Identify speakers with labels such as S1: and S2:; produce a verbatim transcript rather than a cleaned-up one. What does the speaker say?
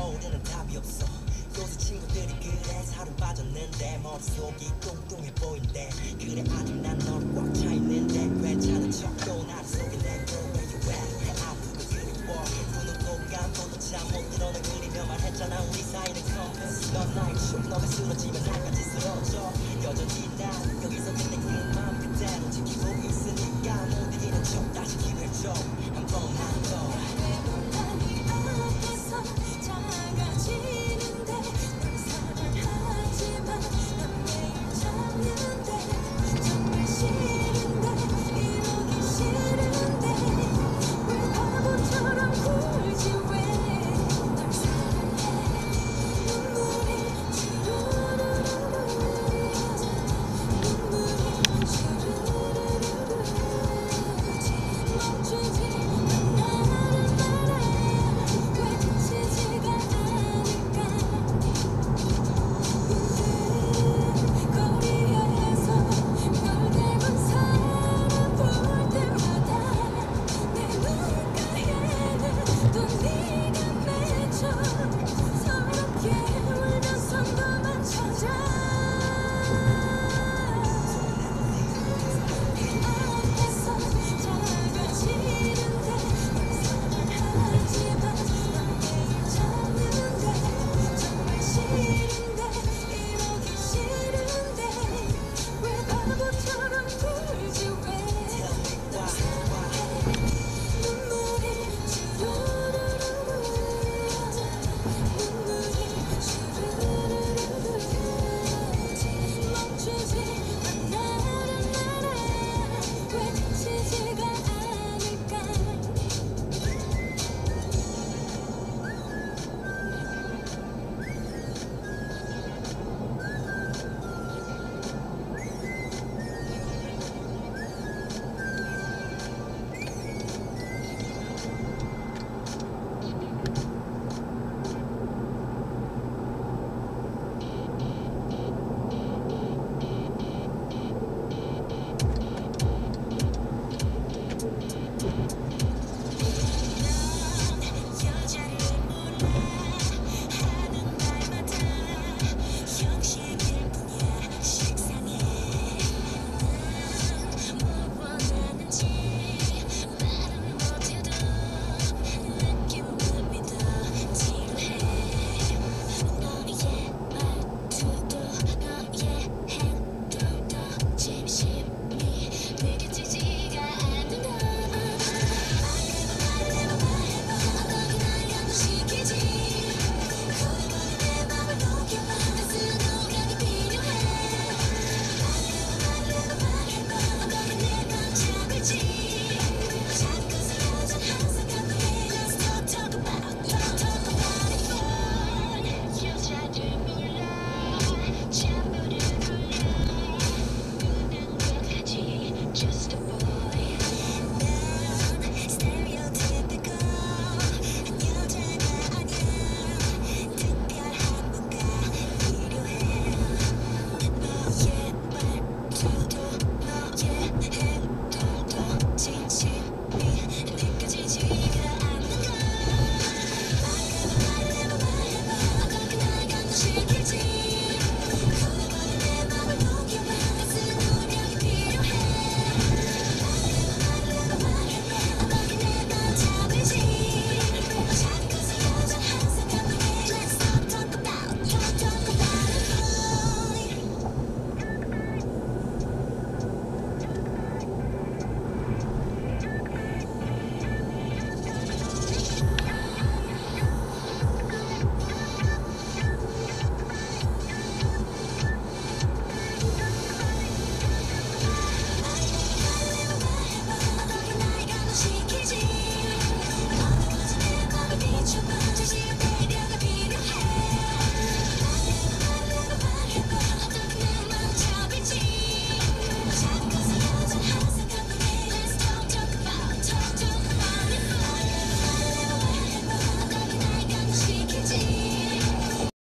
S1: 떠오르는 답이 없어. 요새 친구들이 그래 살은 빠졌는데 머릿속이 뚱뚱해 보인대. 그래 아직 난 너를 꽉 차있는데 괜찮은 척도 나를 속여내고 where you at. 아프고 그리워 눈을 꼭 감고도 참 못 들어 널 그리며 말했잖아 우리 사이는 compass. 넌 나의 춤 너가 쓰러지면 나까지 쓰러져. 여전히 난 여기서 근데 그 맘 그대로 지키고 있으니까 못 이기는 척 다시 기회 줘 한 번만 더.